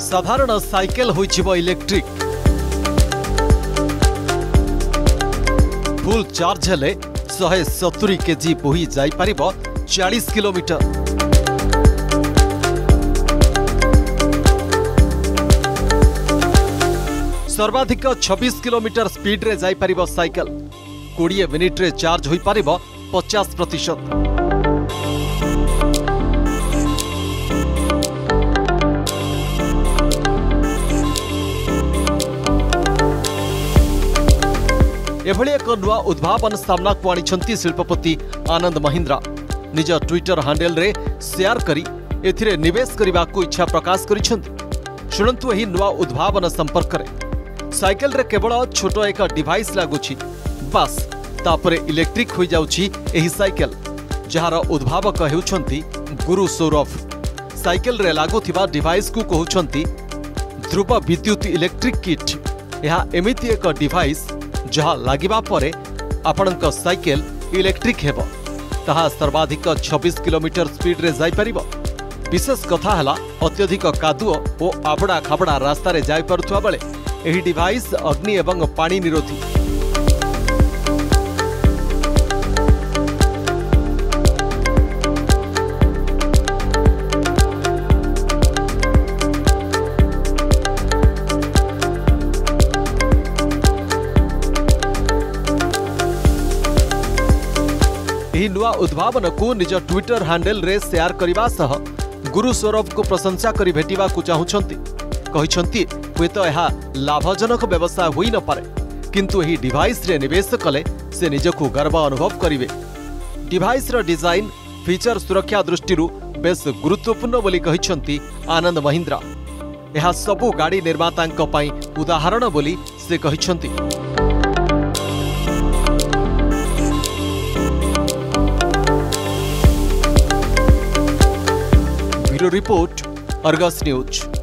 साधारण साइकेल होइछिबो electric. Full charge हेले 170 केजी बोही जाई परिबो 40 किलोमीटर। सर्वाधिक 26 किलोमीटर स्पीड रे जाई परिबो साइकेल। 20 मिनिट रे चार्ज होई परिबो 50%। एभली एक नुआ उद्भावन सामना को आनी शिल्पपति आनंद महिंद्रा। निज ट्विटर हैंडल रे शेयर करी एथिरे निवेश करने को इच्छा प्रकाश करिसेंति। शुणंतु एही नुआ उद्भावन संपर्क रे। साइकेल रे केवल छोट एक डिवाइस लागुछि, बस तापरे इलेक्ट्रिक हो जाउछि एही साइकेल, जहार उद्भावक हेउछंती गुरु सौरभ। साइकेल रे लागुथिबा डिवाइस को कहउछंती ध्रुव विद्युत इलेक्ट्रिक किट। यह एमिति एक डिवाइस जहाँ लागिबा परे आपणक साइकेल इलेक्ट्रिक हेबो, ताहा सर्वाधिक 26 किलोमीटर स्पीड रे जाई परिबो। विशेष कथा हला अत्यधिक कादुओ और आबड़ा खाबड़ा रास्ता रे जाई परुथुवा बेले एही डिवाइस अग्नि एवं पानी निरोधी। यही नुआ उद्भावन को निज ट्विटर हैंडल रे शेयर करने सह गुरु सौरभ को प्रशंसा करी भेटिबा को चाहुछंती। कहिछंती हुएत यह लाभजनक व्यवसाय होई न पारे, किंतु यही डिवाइस रे निवेश कले से निजकु गर्व अनुभव करिवे। डिवाइस रो डिजाइन फीचर सुरक्षा दृष्टि बेस गुरुत्वपूर्ण बोली कहिछंती आनंद महिंद्रा। यह सबु गाड़ी निर्मातांक पई उदाहरण बोली से कहिछंती। Bureau report, Argus news.